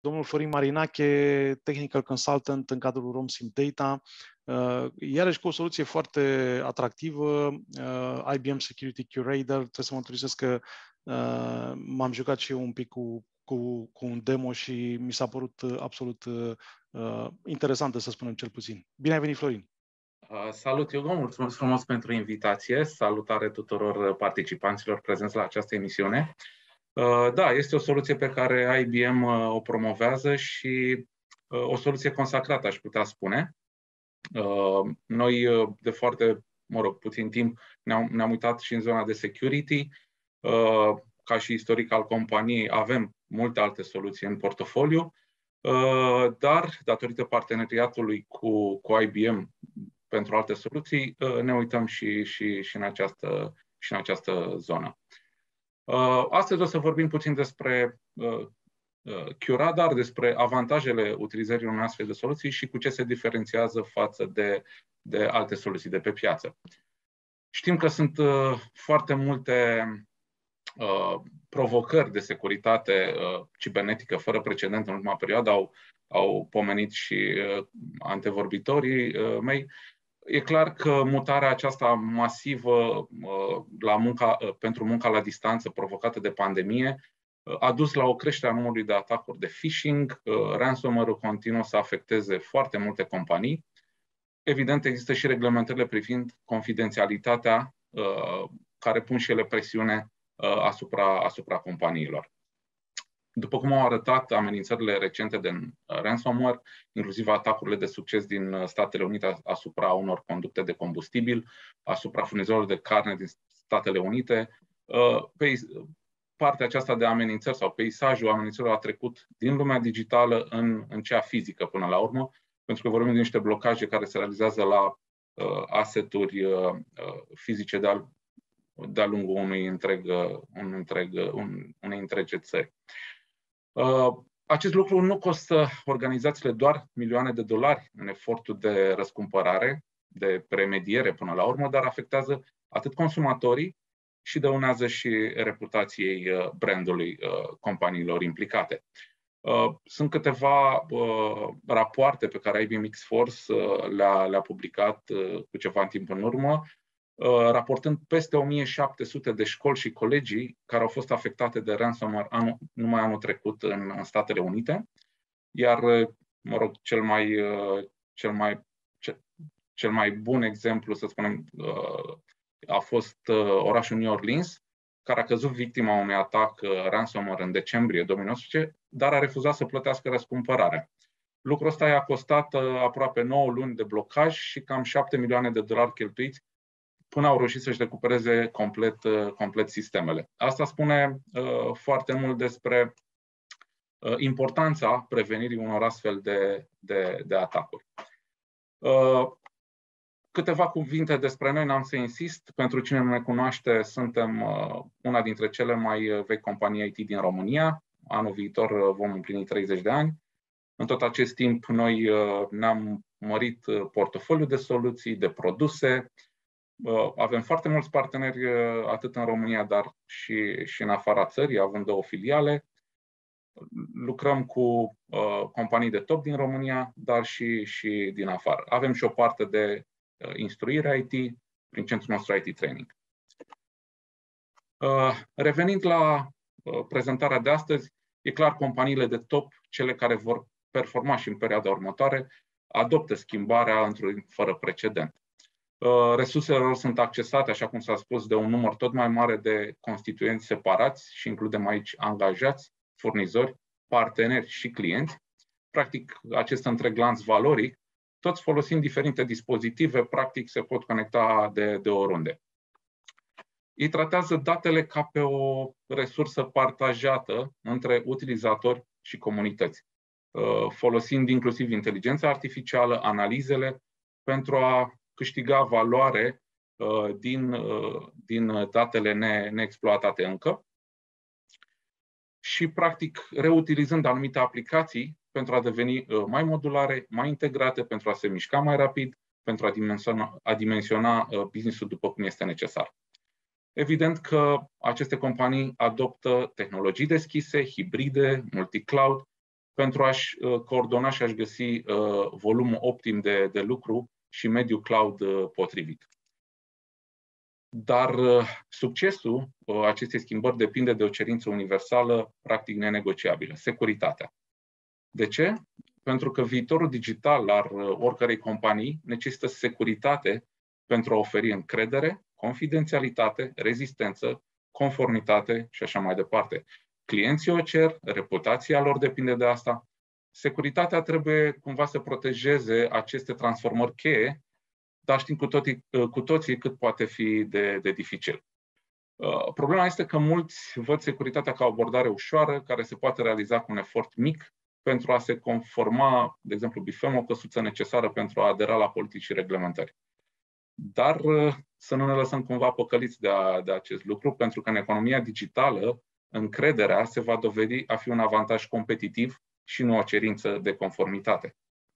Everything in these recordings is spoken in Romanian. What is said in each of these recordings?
domnul Florin Marinache, Technical Consultant în cadrul RomSim Data, iarăși cu o soluție foarte atractivă, IBM Security Curator. Trebuie să mă mărturisesc că m-am jucat și eu un pic cu un demo și mi s-a părut absolut interesantă, să spunem cel puțin. Bine ai venit, Florin! Salut, Iugo, mulțumesc frumos pentru invitație. Salutare tuturor participanților prezenți la această emisiune. Da, este o soluție pe care IBM o promovează și o soluție consacrată, aș putea spune. Noi, de foarte, puțin timp, ne-am uitat și în zona de security. Ca și istoric al companiei, avem multe alte soluții în portofoliu, dar, datorită parteneriatului cu IBM pentru alte soluții, ne uităm și în această zonă. Astăzi o să vorbim puțin despre QRadar, despre avantajele utilizării unei astfel de soluții și cu ce se diferențiază față de alte soluții de pe piață. Știm că sunt foarte multe provocări de securitate cibernetică fără precedent în ultima perioadă, au pomenit și antevorbitorii mei. E clar că mutarea aceasta masivă pentru munca la distanță provocată de pandemie a dus la o creștere a numărului de atacuri de phishing. Ransomware-ul continuă să afecteze foarte multe companii. Evident, există și reglementările privind confidențialitatea care pun și ele presiune asupra companiilor. După cum au arătat amenințările recente de ransomware, inclusiv atacurile de succes din Statele Unite asupra unor conducte de combustibil, asupra furnizorilor de carne din Statele Unite, partea aceasta de amenințări sau peisajul amenințărilor a trecut din lumea digitală în cea fizică până la urmă, pentru că vorbim de niște blocaje care se realizează la asset-uri fizice de-a lungul unei întregi țări. Acest lucru nu costă organizațiile doar milioane de dolari în efortul de răscumpărare, de remediere până la urmă, dar afectează atât consumatorii și dăunează și reputației brandului companiilor implicate. Sunt câteva rapoarte pe care IBM X-Force le-a publicat cu ceva timp în urmă, raportând peste 1700 de școli și colegii care au fost afectate de ransomware numai anul trecut în Statele Unite, iar cel mai bun exemplu, să spunem, a fost orașul New Orleans, care a căzut victima unui atac ransomware în decembrie 2019, dar a refuzat să plătească răscumpărarea. Lucrul ăsta i-a costat aproape 9 luni de blocaj și cam 7 milioane de dolari cheltuiți până au reușit să-și recupereze complet sistemele. Asta spune foarte mult despre importanța prevenirii unor astfel de atacuri. Câteva cuvinte despre noi, n-am să insist. Pentru cine nu ne cunoaște, suntem una dintre cele mai vechi companii IT din România. Anul viitor vom împlini 30 de ani. În tot acest timp, noi ne-am mărit portofoliul de soluții, de produse. Avem foarte mulți parteneri, atât în România, dar și în afara țării, având 2 filiale. Lucrăm cu companii de top din România, dar și din afară. Avem și o parte de instruire IT prin centrul nostru IT Training. Revenind la prezentarea de astăzi, e clar, companiile de top, cele care vor performa și în perioada următoare, adoptă schimbarea fără precedent. Resursele lor sunt accesate, așa cum s-a spus, de un număr tot mai mare de constituenți separați și includem aici angajați, furnizori, parteneri și clienți. Practic, acest întreg lanț valoric, toți folosind diferite dispozitive, practic se pot conecta de oriunde. Ei tratează datele ca pe o resursă partajată între utilizatori și comunități, folosind inclusiv inteligența artificială, analizele, pentru a câștiga valoare din datele neexploatate încă și, practic, reutilizând anumite aplicații pentru a deveni mai modulare, mai integrate, pentru a se mișca mai rapid, pentru a dimensiona business-ul după cum este necesar. Evident că aceste companii adoptă tehnologii deschise, hibride, multi-cloud, pentru a-și coordona și a-și găsi volumul optim de lucru și mediul cloud potrivit. Dar succesul acestei schimbări depinde de o cerință universală, practic nenegociabilă, securitatea. De ce? Pentru că viitorul digital al oricărei companii necesită securitate pentru a oferi încredere, confidențialitate, rezistență, conformitate și așa mai departe. Clienții o cer, reputația lor depinde de asta. Securitatea trebuie cumva să protejeze aceste transformări cheie, dar știm cu toții cât poate fi de dificil. Problema este că mulți văd securitatea ca o abordare ușoară, care se poate realiza cu un efort mic pentru a se conforma, de exemplu, bifăm o căsuță necesară pentru a adera la politici și reglementări. Dar să nu ne lăsăm cumva păcăliți de acest lucru, pentru că în economia digitală, încrederea se va dovedi a fi un avantaj competitiv și nu o cerință de conformitate.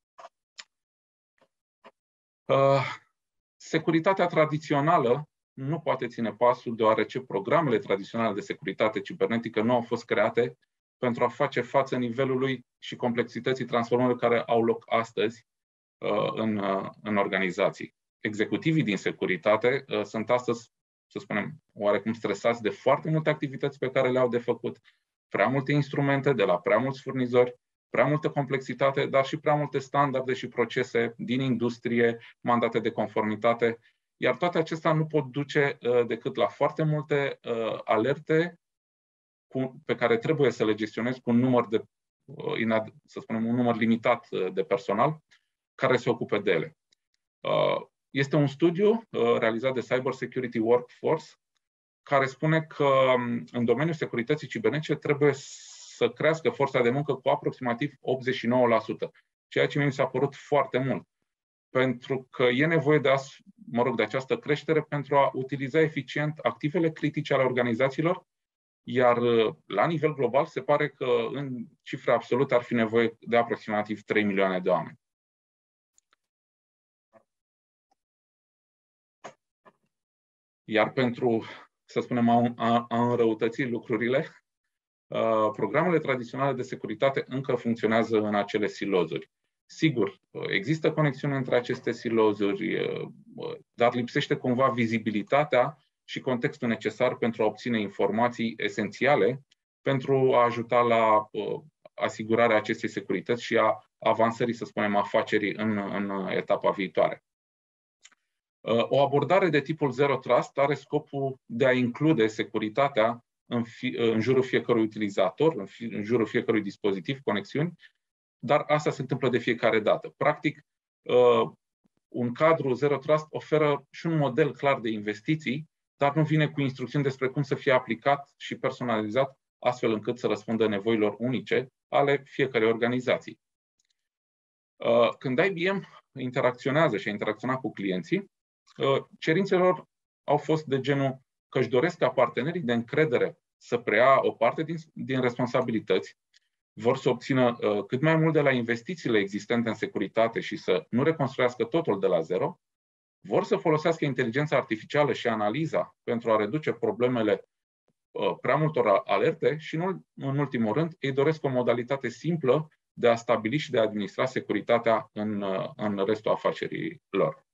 Securitatea tradițională nu poate ține pasul, deoarece programele tradiționale de securitate cibernetică nu au fost create pentru a face față nivelului și complexității transformărilor care au loc astăzi în organizații. Executivii din securitate sunt astăzi, să spunem, oarecum stresați de foarte multe activități pe care le-au de făcut, prea multe instrumente de la prea mulți furnizori, prea multă complexitate, dar și prea multe standarde și procese din industrie, mandate de conformitate, iar toate acestea nu pot duce decât la foarte multe alerte pe care trebuie să le gestionezi cu un număr să spunem, un număr limitat de personal care se ocupe de ele. Este un studiu realizat de Cyber Security Workforce care spune că în domeniul securității cibernetice trebuie să crească forța de muncă cu aproximativ 89%, ceea ce mi s-a părut foarte mult. Pentru că e nevoie de această creștere pentru a utiliza eficient activele critice ale organizațiilor, iar la nivel global se pare că în cifre absolute ar fi nevoie de aproximativ 3 milioane de oameni. Iar pentru, să spunem, a înrăutăți lucrurile, programele tradiționale de securitate încă funcționează în acele silozuri. Sigur, există conexiune între aceste silozuri, dar lipsește cumva vizibilitatea și contextul necesar pentru a obține informații esențiale pentru a ajuta la asigurarea acestei securități și a avansării, să spunem, afacerii în etapa viitoare. O abordare de tipul Zero Trust are scopul de a include securitatea în jurul fiecărui utilizator, în jurul fiecărui dispozitiv, conexiuni, dar asta se întâmplă de fiecare dată. Practic, un cadru Zero Trust oferă și un model clar de investiții, dar nu vine cu instrucțiuni despre cum să fie aplicat și personalizat, astfel încât să răspundă nevoilor unice ale fiecărei organizații. Când IBM interacționează și a interacționat cu clienții, cerințelor au fost de genul că își doresc ca partenerii de încredere să preia o parte din responsabilități, vor să obțină cât mai mult de la investițiile existente în securitate și să nu reconstruiască totul de la zero, vor să folosească inteligența artificială și analiza pentru a reduce problemele prea multor alerte și, în ultimul rând, ei doresc o modalitate simplă de a stabili și de a administra securitatea în restul afacerii lor.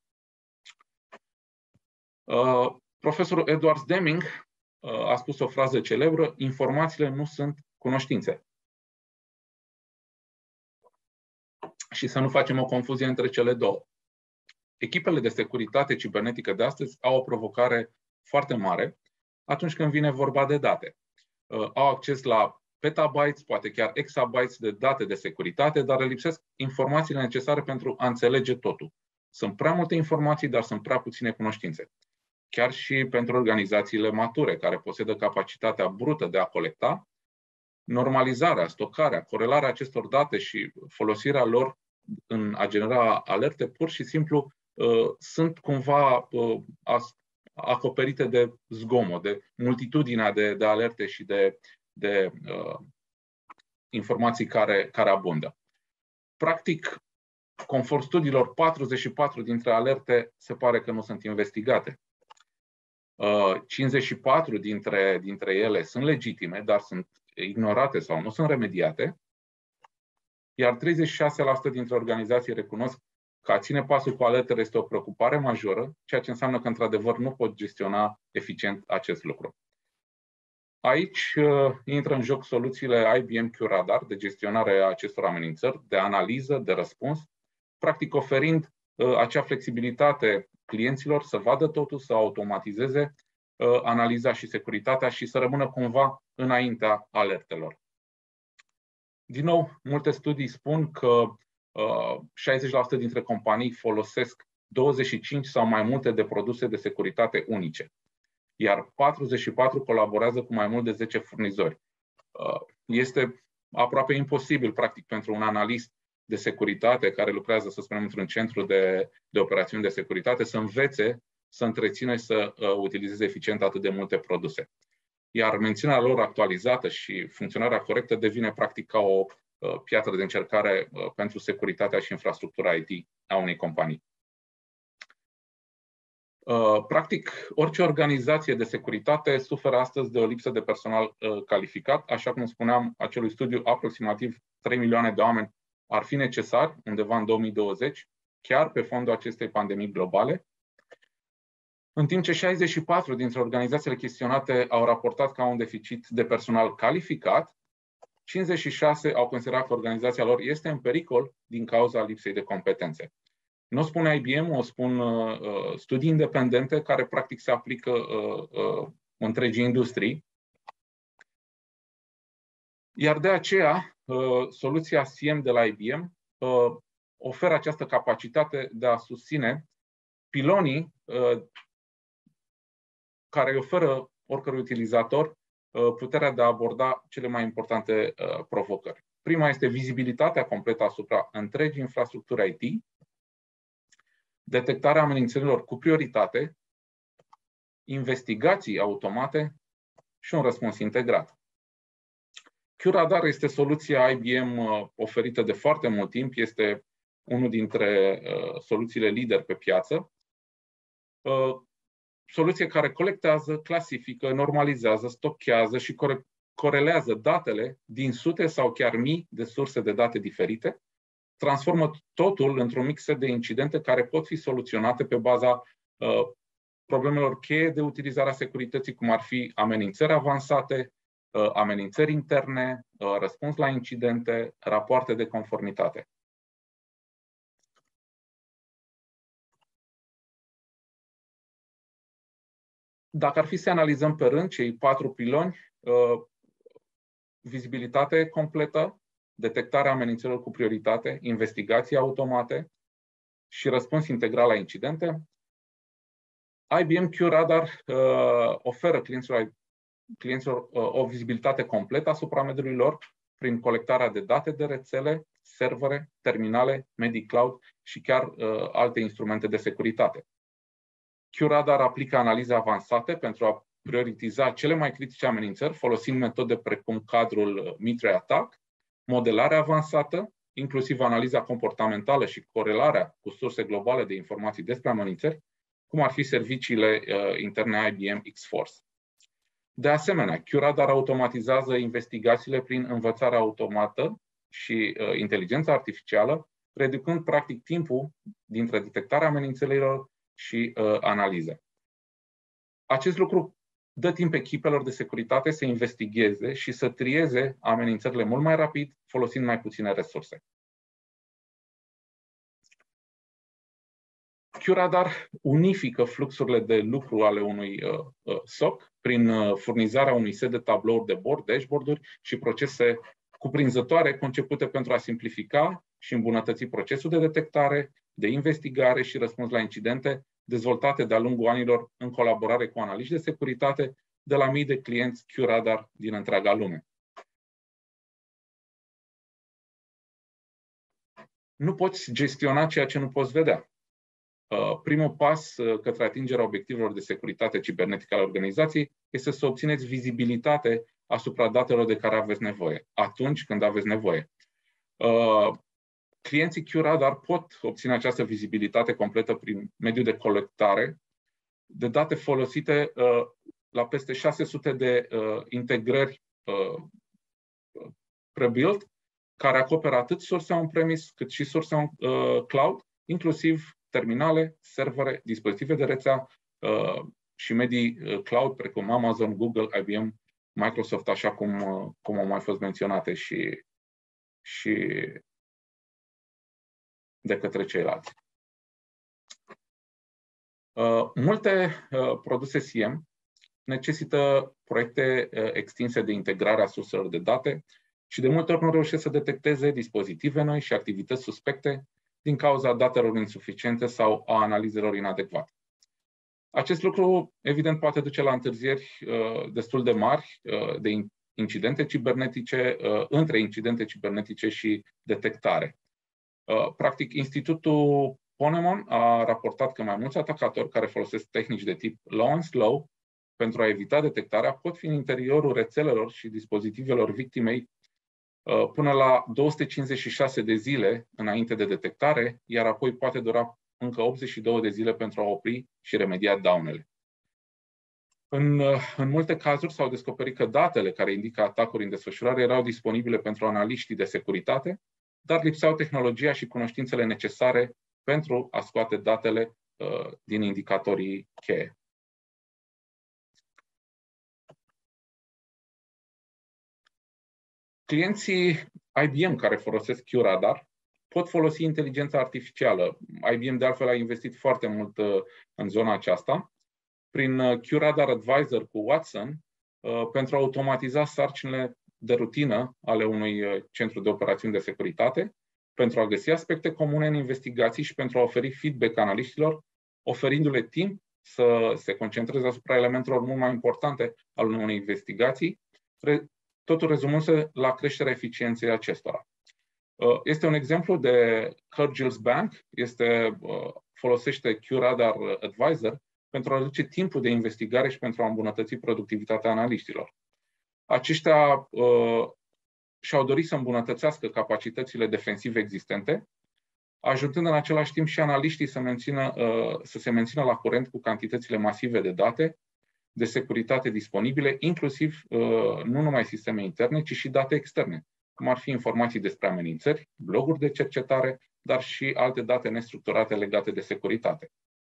Profesorul Edward Deming a spus o frază celebră: informațiile nu sunt cunoștințe. Și să nu facem o confuzie între cele două. Echipele de securitate cibernetică de astăzi au o provocare foarte mare atunci când vine vorba de date. Au acces la petabytes, poate chiar exabytes de date de securitate, dar le lipsesc informațiile necesare pentru a înțelege totul. Sunt prea multe informații, dar sunt prea puține cunoștințe. Chiar și pentru organizațiile mature, care posedă capacitatea brută de a colecta, normalizarea, stocarea, corelarea acestor date și folosirea lor în a genera alerte, pur și simplu sunt cumva acoperite de zgomot, de multitudinea de alerte și de informații care abundă. Practic, conform studiilor, 44 dintre alerte se pare că nu sunt investigate. 54 dintre ele sunt legitime, dar sunt ignorate sau nu sunt remediate, iar 36% dintre organizații recunosc că a ține pasul cu alertele este o preocupare majoră, ceea ce înseamnă că, într-adevăr, nu pot gestiona eficient acest lucru. Aici intră în joc soluțiile IBM QRadar de gestionare a acestor amenințări, de analiză, de răspuns, practic oferind acea flexibilitate clienților să vadă totul, să automatizeze analiza și securitatea și să rămână cumva înaintea alertelor. Din nou, multe studii spun că 60% dintre companii folosesc 25 sau mai multe de produse de securitate unice, iar 44 colaborează cu mai mult de 10 furnizori. Este aproape imposibil, practic, pentru un analist de securitate care lucrează, să spunem, într-un centru de operațiuni de securitate să învețe, să întrețină și să utilizeze eficient atât de multe produse. Iar menținerea lor actualizată și funcționarea corectă devine practic ca o piatră de încercare pentru securitatea și infrastructura IT a unei companii. Practic, orice organizație de securitate suferă astăzi de o lipsă de personal calificat. Așa cum spuneam, acelui studiu, aproximativ 3 milioane de oameni ar fi necesari undeva în 2020, chiar pe fondul acestei pandemii globale. În timp ce 64 dintre organizațiile chestionate au raportat că au un deficit de personal calificat, 56 au considerat că organizația lor este în pericol din cauza lipsei de competențe. Nu o spune IBM, o spun studii independente care practic se aplică întregii industrii. Iar de aceea, soluția SIEM de la IBM oferă această capacitate de a susține pilonii care îi oferă oricărui utilizator puterea de a aborda cele mai importante provocări. Prima este vizibilitatea completă asupra întregii infrastructuri IT, detectarea amenințărilor cu prioritate, investigații automate și un răspuns integrat. QRadar este soluția IBM oferită de foarte mult timp, este unul dintre soluțiile lider pe piață. Soluție care colectează, clasifică, normalizează, stochează și corelează datele din sute sau chiar mii de surse de date diferite, transformă totul într-un mix de incidente care pot fi soluționate pe baza problemelor cheie de utilizare a securității, cum ar fi amenințări avansate, amenințări interne, răspuns la incidente, rapoarte de conformitate. Dacă ar fi să analizăm pe rând cei 4 piloni, vizibilitate completă, detectarea amenințărilor cu prioritate, investigații automate și răspuns integral la incidente, IBM QRadar oferă clienților o vizibilitate completă asupra mediului lor prin colectarea de date de rețele, servere, terminale, medii cloud și chiar alte instrumente de securitate. QRadar aplică analize avansate pentru a prioritiza cele mai critice amenințări, folosind metode precum cadrul Mitre Attack, modelare avansată, inclusiv analiza comportamentală și corelarea cu surse globale de informații despre amenințări, cum ar fi serviciile interne IBM X-Force. De asemenea, QRadar automatizează investigațiile prin învățare automată și inteligența artificială, reducând practic timpul dintre detectarea amenințărilor și analiză. Acest lucru dă timp echipelor de securitate să investigheze și să trieze amenințările mult mai rapid, folosind mai puține resurse. QRadar unifică fluxurile de lucru ale unui SOC prin furnizarea unui set de tablouri de bord, dashboard-uri și procese cuprinzătoare concepute pentru a simplifica și îmbunătăți procesul de detectare, de investigare și răspuns la incidente, dezvoltate de-a lungul anilor în colaborare cu analiști de securitate de la mii de clienți QRadar din întreaga lume. Nu poți gestiona ceea ce nu poți vedea. Primul pas către atingerea obiectivelor de securitate cibernetică ale organizației este să obțineți vizibilitate asupra datelor de care aveți nevoie, atunci când aveți nevoie. Clienții QRadar pot obține această vizibilitate completă prin mediul de colectare de date folosite la peste 600 de integrări pre-built care acoperă atât surse on-premise cât și surse cloud, inclusiv terminale, servere, dispozitive de rețea și medii cloud, precum Amazon, Google, IBM, Microsoft, așa cum au mai fost menționate și de către ceilalți. Multe produse SIEM necesită proiecte extinse de integrare a surselor de date și de multe ori nu reușesc să detecteze dispozitive noi și activități suspecte din cauza datelor insuficiente sau a analizelor inadecvate. Acest lucru, evident, poate duce la întârzieri destul de mari de incidente cibernetice, între incidente cibernetice și detectare. Practic, Institutul Ponemon a raportat că mai mulți atacatori care folosesc tehnici de tip low and slow pentru a evita detectarea pot fi în interiorul rețelelor și dispozitivelor victimei până la 256 de zile înainte de detectare, iar apoi poate dura încă 82 de zile pentru a opri și remedia daunele. În multe cazuri s-au descoperit că datele care indică atacuri în desfășurare erau disponibile pentru analiștii de securitate, dar lipseau tehnologia și cunoștințele necesare pentru a scoate datele din indicatorii cheie. Clienții IBM care folosesc QRadar pot folosi inteligența artificială. IBM, de altfel, a investit foarte mult în zona aceasta prin QRadar Advisor cu Watson pentru a automatiza sarcinile de rutină ale unui centru de operațiuni de securitate, pentru a găsi aspecte comune în investigații și pentru a oferi feedback analiștilor, oferindu-le timp să se concentreze asupra elementelor mult mai importante ale unei investigații, totul rezumându-se la creșterea eficienței acestora. Este un exemplu de Cargill's Bank, folosește QRadar Advisor pentru a reduce timpul de investigare și pentru a îmbunătăți productivitatea analiștilor. Aceștia și-au dorit să îmbunătățească capacitățile defensive existente, ajutând în același timp și analiștii să se mențină la curent cu cantitățile masive de date de securitate disponibile, inclusiv nu numai sisteme interne, ci și date externe, cum ar fi informații despre amenințări, bloguri de cercetare, dar și alte date nestructurate legate de securitate.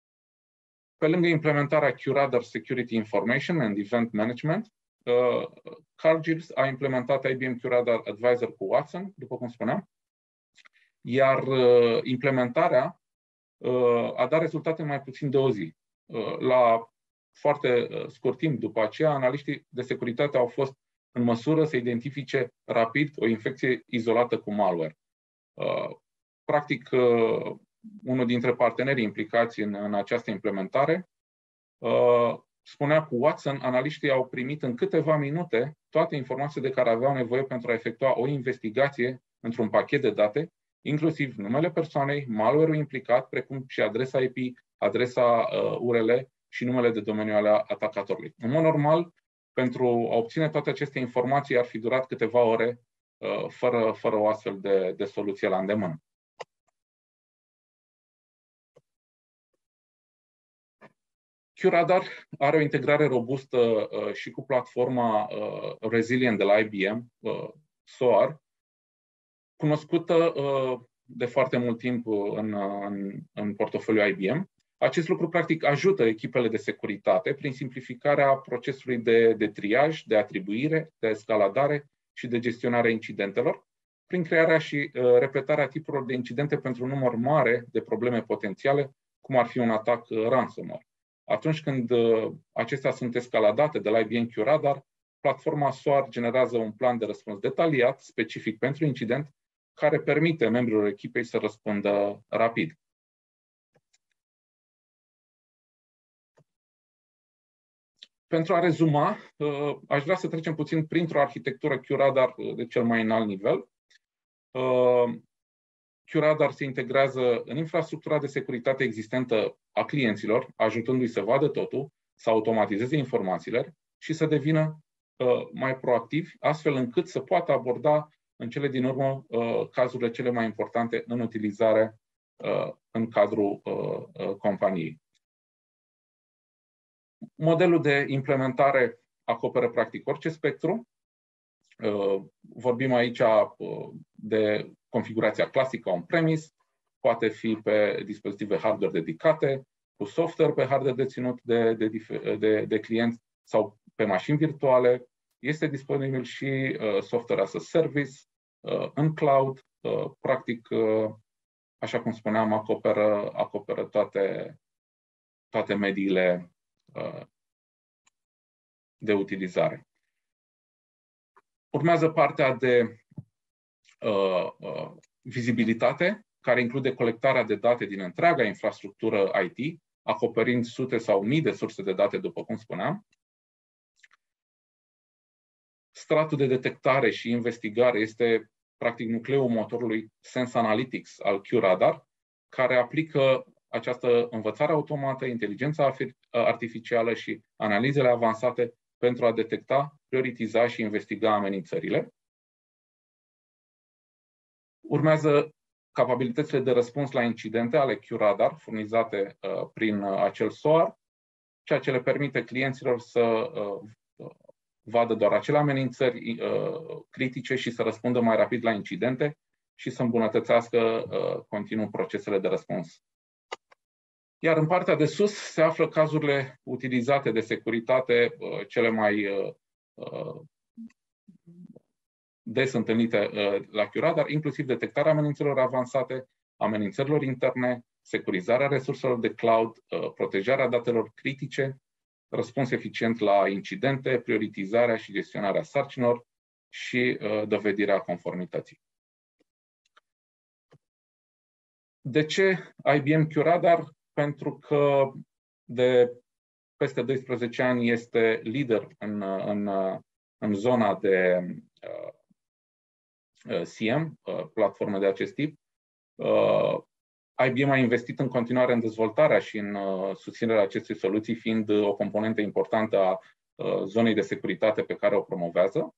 Pe lângă implementarea QRadar Security Information and Event Management, Cargill a implementat IBM QRadar Advisor cu Watson, după cum spuneam, iar implementarea a dat rezultate în mai puțin de o zi. La foarte scurt timp după aceea, analiștii de securitate au fost în măsură să identifice rapid o infecție izolată cu malware. Practic, unul dintre partenerii implicați în această implementare spunea cu Watson, analiștii au primit în câteva minute toate informațiile de care aveau nevoie pentru a efectua o investigație într-un pachet de date, inclusiv numele persoanei, malware-ul implicat, precum și adresa IP, adresa URL și numele de domeniu ale atacatorului. În mod normal, pentru a obține toate aceste informații ar fi durat câteva ore fără o astfel de soluție la îndemână. QRadar are o integrare robustă și cu platforma Resilient de la IBM, SOAR, cunoscută de foarte mult timp în portofoliul IBM. Acest lucru, practic, ajută echipele de securitate prin simplificarea procesului de triaj, de atribuire, de escaladare și de gestionare a incidentelor, prin crearea și repetarea tipurilor de incidente pentru un număr mare de probleme potențiale, cum ar fi un atac ransomware. Atunci când acestea sunt escaladate de la IBM QRadar, platforma SOAR generează un plan de răspuns detaliat, specific pentru incident, care permite membrilor echipei să răspundă rapid. Pentru a rezuma, aș vrea să trecem puțin printr-o arhitectură QRadar de cel mai înalt nivel. QRadar se integrează în infrastructura de securitate existentă a clienților, ajutându-i să vadă totul, să automatizeze informațiile și să devină mai proactivi, astfel încât să poată aborda în cele din urmă cazurile cele mai importante în utilizare în cadrul companiei. Modelul de implementare acoperă practic orice spectru. Vorbim aici de configurația clasică on-premise, poate fi pe dispozitive hardware dedicate, cu software pe hardware deținut de clienți sau pe mașini virtuale. Este disponibil și software as a service în cloud. Practic, așa cum spuneam, acoperă toate mediile de utilizare. Urmează partea de vizibilitate, care include colectarea de date din întreaga infrastructură IT, acoperind sute sau mii de surse de date, după cum spuneam. Stratul de detectare și investigare este practic nucleul motorului Sense Analytics al QRadar, care aplică această învățare automată, inteligența artificială și analizele avansate pentru a detecta, prioritiza și investiga amenințările. Urmează capabilitățile de răspuns la incidente ale QRadar, furnizate prin acel SOAR, ceea ce le permite clienților să vadă doar acele amenințări critice și să răspundă mai rapid la incidente și să îmbunătățească continuu procesele de răspuns. Iar în partea de sus se află cazurile utilizate de securitate cele mai des întâlnite la QRadar, inclusiv detectarea amenințărilor avansate, amenințărilor interne, securizarea resurselor de cloud, protejarea datelor critice, răspuns eficient la incidente, prioritizarea și gestionarea sarcinilor și dovedirea conformității. De ce IBM QRadar? Pentru că de peste 12 ani este lider în zona de SIEM, platforme de acest tip. IBM a investit în continuare în dezvoltarea și în susținerea acestei soluții, fiind o componentă importantă a zonei de securitate pe care o promovează.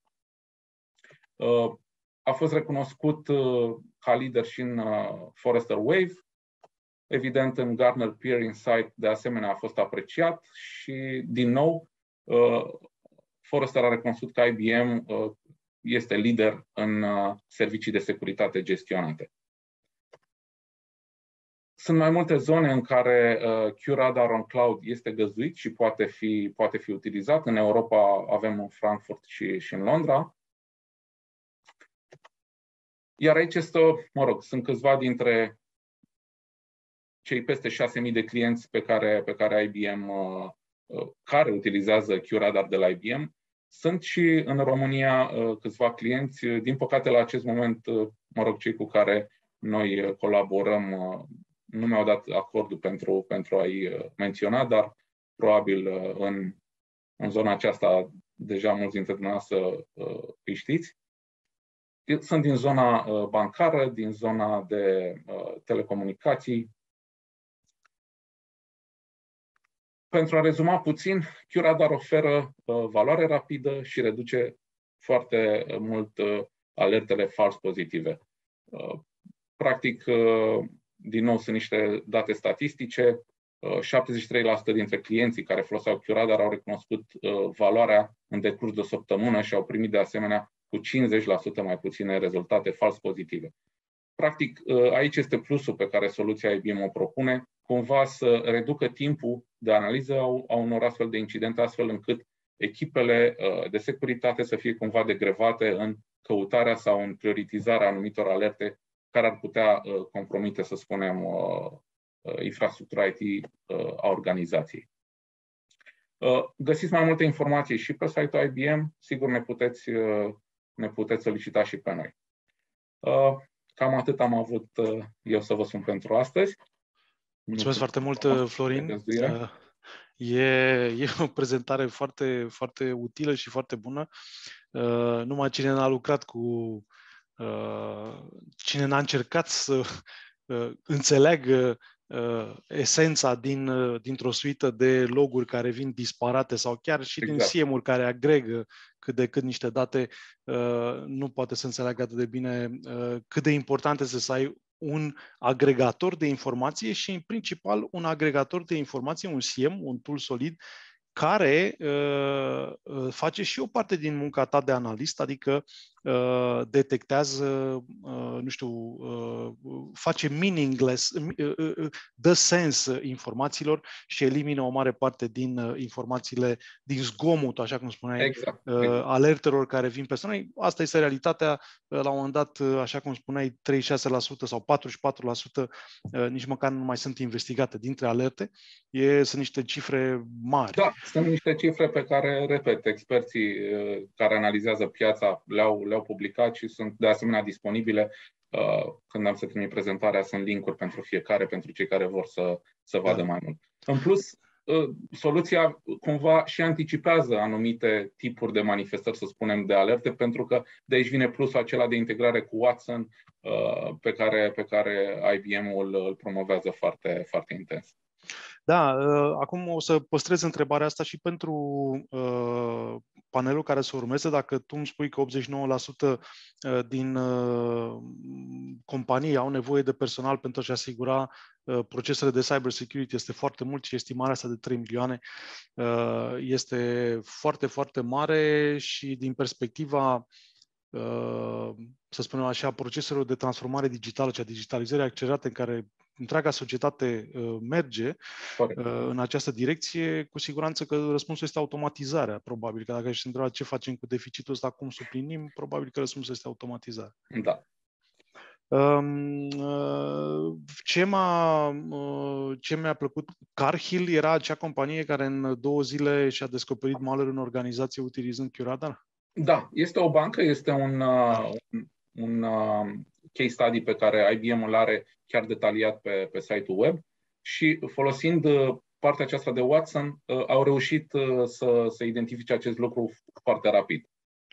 A fost recunoscut ca lider și în Forrester Wave. Evident, în Gartner Peer Insight, de asemenea, a fost apreciat și, din nou, Forrester a recunoscut că IBM este lider în servicii de securitate gestionate. Sunt mai multe zone în care QRadar on Cloud este găzduit și poate fi utilizat. În Europa avem în Frankfurt și în Londra. Iar aici sunt câțiva dintre cei peste 6.000 de clienți pe care IBM, care utilizează QRadar de la IBM. Sunt și în România câțiva clienți. Din păcate, la acest moment, cei cu care noi colaborăm nu mi-au dat acordul pentru a-i menționa, dar probabil în zona aceasta deja mulți dintre dumneavoastră îi știți. Sunt din zona bancară, din zona de telecomunicații. Pentru a rezuma puțin, QRadar oferă valoare rapidă și reduce foarte mult alertele false pozitive. Practic, din nou, sunt niște date statistice. 73% dintre clienții care foloseau QRadar au recunoscut valoarea în decurs de o săptămână și au primit de asemenea cu 50% mai puține rezultate false pozitive. Practic, aici este plusul pe care soluția IBM o propune, cumva să reducă timpul de analiză a unor astfel de incidente, astfel încât echipele de securitate să fie cumva degrevate în căutarea sau în prioritizarea anumitor alerte care ar putea compromite, să spunem, infrastructura IT a organizației. Găsiți mai multe informații și pe site-ul IBM, sigur ne puteți solicita și pe noi. Cam atât am avut eu să vă spun pentru astăzi. Mulțumesc foarte mult, Florin. E o prezentare foarte, foarte utilă și foarte bună. Numai cine n-a lucrat cu... Cine n-a încercat să înțeleagă esența dintr-o suită de loguri care vin disparate sau chiar și din SIEM-uri care agregă cât de cât niște date, nu poate să înțeleagă atât de bine cât de important este să ai un agregator de informație și, în principal, un agregator de informație, un SIEM, un tool solid, care face și o parte din munca ta de analist, adică detectează, nu știu, face meaningless, dă sens informațiilor și elimină o mare parte din informațiile, din zgomotul, așa cum spuneai, Exact. alertelor care vin peste noi. Asta este realitatea. La un moment dat, așa cum spuneai, 36% sau 44% nici măcar nu mai sunt investigate dintre alerte. Sunt niște cifre mari. Da, sunt niște cifre pe care, repet, experții care analizează piața le-au publicat și sunt de asemenea disponibile. Când am să trimit prezentarea, sunt link-uri pentru fiecare, pentru cei care vor să vadă mai mult. În plus, soluția cumva și anticipează anumite tipuri de manifestări, să spunem, de alerte, pentru că de aici vine plusul acela de integrare cu Watson pe care IBM-ul îl promovează foarte, foarte intens. Da, acum o să păstrez întrebarea asta și pentru panelul care se urmează. Dacă tu îmi spui că 89% din companii au nevoie de personal pentru a-și asigura procesele de cyber security, este foarte mult și estimarea asta de 3 milioane este foarte, foarte mare și din perspectiva, să spunem așa, proceselor de transformare digitală, cea digitalizare accelerată în care întreaga societate merge în această direcție, cu siguranță că răspunsul este automatizarea, probabil. Că dacă ești întrebat ce facem cu deficitul ăsta, cum suplinim, probabil că răspunsul este automatizarea. Da. Ce mi-a plăcut, Cargill era acea companie care în 2 zile și-a descoperit malware în organizație utilizând QRadar? Da, este o bancă, este un case study pe care IBM îl are chiar detaliat pe site-ul web și folosind partea aceasta de Watson au reușit să identifice acest lucru foarte rapid.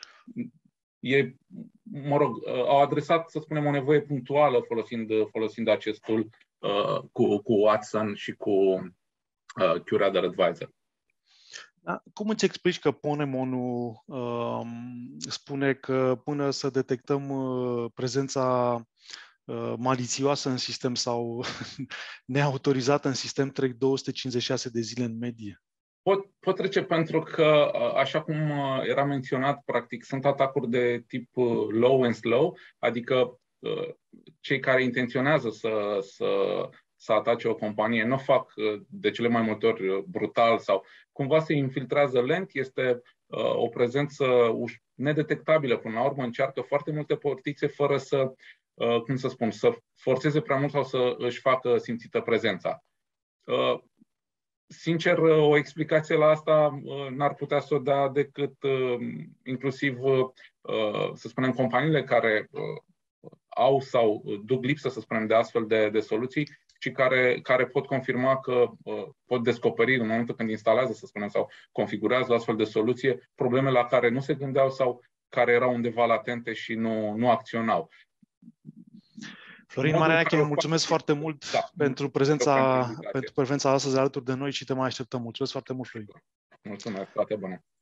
Au adresat, să spunem, o nevoie punctuală folosind acest tool cu Watson și cu QRadar Advisor. Da. Cum îți explici că Ponemon spune că până să detectăm prezența malițioasă în sistem sau neautorizată în sistem trec 256 de zile în medie? Pot trece pentru că, așa cum era menționat, practic sunt atacuri de tip low and slow, adică cei care intenționează să atace o companie nu o fac de cele mai multe ori brutal sau cumva se infiltrează lent, este o prezență nedetectabilă. Până la urmă încearcă foarte multe portițe fără să forțeze prea mult sau să își facă simțită prezența. Sincer, o explicație la asta n-ar putea să o dea decât inclusiv, să spunem, companiile care au sau duc lipsă, să spunem, de astfel de soluții și care pot confirma că pot descoperi în momentul când instalează, să spunem, sau configurează o astfel de soluție, probleme la care nu se gândeau sau care erau undeva latente și nu acționau. Florin Marache, mulțumesc foarte mult pentru prezența astăzi alături de noi și te mai așteptăm. Mulțumesc foarte mult, Florin. Mulțumesc, toate bune.